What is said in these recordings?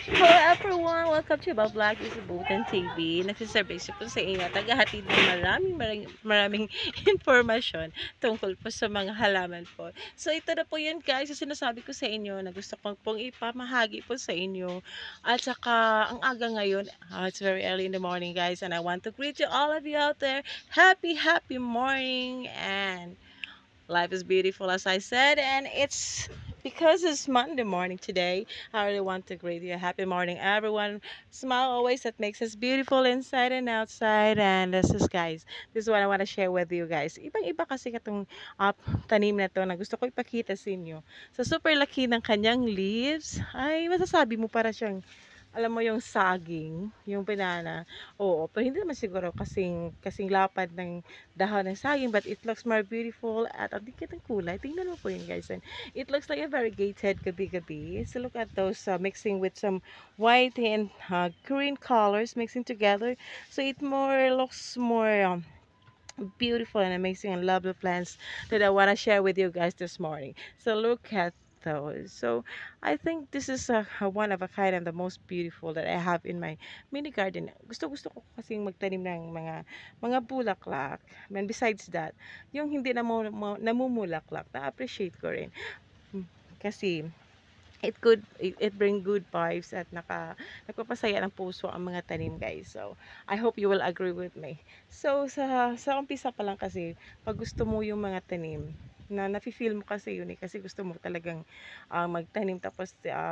Hello everyone! Welcome to my vlog. This is Butan TV. Nagsiservisyo po sa inyo. Tagahatid ng maraming informasyon tungkol po sa mga halaman po. So ito na po yun guys. Yung sinasabi ko sa inyo na gusto kong pong ipamahagi po sa inyo. At saka ang aga ngayon, it's very early in the morning guys. And I want to greet you all of you out there. Happy morning! And life is beautiful as I said, and it's because it's Monday morning today. I really want to greet you a happy morning, everyone. Smile always, that makes us beautiful inside and outside. And this is guys, this is what I want to share with you guys. Ibang-iba kasi katong tanim na to na gusto ko ipakita sa inyo. Sa super laki ng kanyang leaves, ay masasabi mo para siyang alam mo yung saging, yung banana. Oo, pero hindi naman siguro kasing lapad ng dahon ng saging, but it looks more beautiful at ang dikit ng kulay. Tingnan mo po yun guys. And it looks like a variegated gabi-gabi. So look at those mixing with some white and green colors mixing together. So it looks more beautiful and amazing and lovely plants that I want to share with you guys this morning. So look at those. So I think this is one of a kind and the most beautiful that I have in my mini garden. Gusto ko kasing magtanim ng mga bulaklak. And besides that, yung hindi namumulaklak, na-appreciate ko rin. Kasi it bring good vibes at nagpapasaya ng puso ang mga tanim guys. So I hope you will agree with me. So sa umpisa pa lang kasi pag gusto mo yung mga tanim na nafi-feel mo kasi yun kasi gusto mo talagang magtanim tapos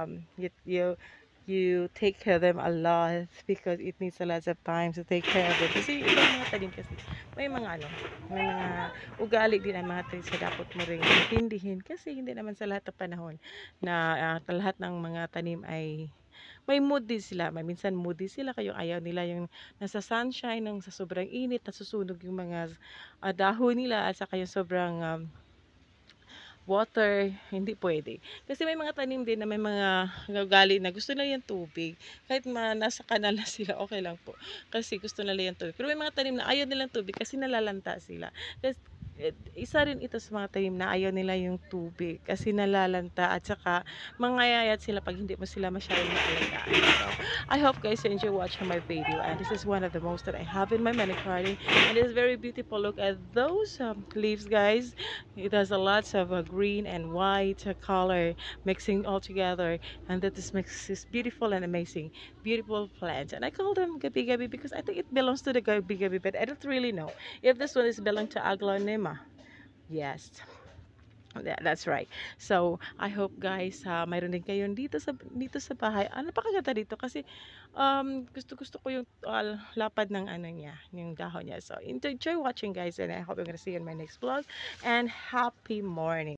you take care of them a lot because it needs a lot of time to take care of them. Kasi ibang mga tanim kasi may mga may mga ugali din ang mga tanim sa dapat mo ring intindihin kasi hindi naman sa lahat ng panahon na lahat ng mga tanim ay may mood din sila. May minsan moody sila kayo ayaw nila yung nasa sunshine ng sa sobrang init nasusunog yung mga dahon nila at saka yung sobrang water, hindi pwede. Kasi may mga tanim din na may mga ugali na gusto nila yung tubig. Kahit nasa kanal na sila, okay lang po. Kasi gusto nila yung tubig. Pero may mga tanim na ayaw nilang tubig kasi nalalanta sila. Kasi isa rin ito sa mga tanim na ayaw nila yung tubig kasi nalalanta at saka mangayayat sila pag hindi mo sila masyadong maalagaan. So, I hope guys you enjoy watching my video and this is one of the most that I have in my mini garden and it's very beautiful. Look at those leaves guys. It has a lots of green and white color mixing all together, and that this makes this beautiful and amazing, beautiful plants. And I call them gabi-gabi because I think it belongs to the gabi-gabi, but I don't really know if this one is belong to Aglonema. Yes. That's right. So, I hope guys, mayroon din kayo dito sa bahay. Napakaganda dito kasi gusto ko yung lapad ng ano niya, yung dahon niya. So, enjoy watching guys and I hope you're gonna see you in my next vlog and happy morning.